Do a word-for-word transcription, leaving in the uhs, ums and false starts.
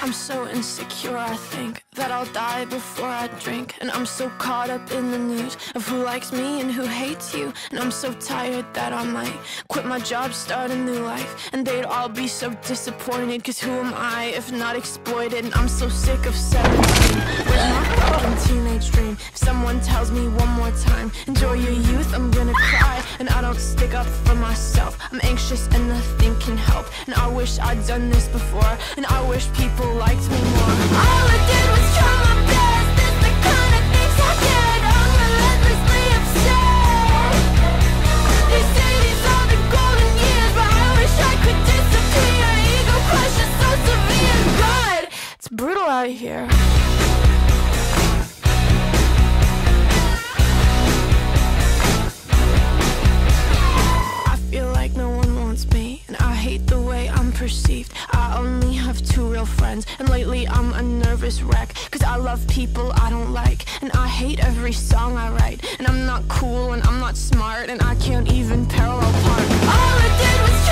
I'm so insecure, I think that I'll die before I drink. And I'm so caught up in the news of who likes me and who hates you. And I'm so tired that I might quit my job, start a new life. And they'd all be so disappointed, cause who am I if not exploited? And I'm so sick of seventeen. Where's my fucking teenage dream? If someone tells me one more time, enjoy your youth, I'm gonna cry. And I don't stick up for myself, I'm anxious and nothing can help. And I wish I'd done this before, and I wish people liked me more. All I did was try my best, it's the kind of things I get. I'm relentlessly upset. They say these are the golden years, but I wish I could disappear. Ego crush is so severe. God, it's brutal out here. The way I'm perceived, I only have two real friends, and lately I'm a nervous wreck, cause I love people I don't like, and I hate every song I write, and I'm not cool and I'm not smart, and I can't even parallel park. All I did was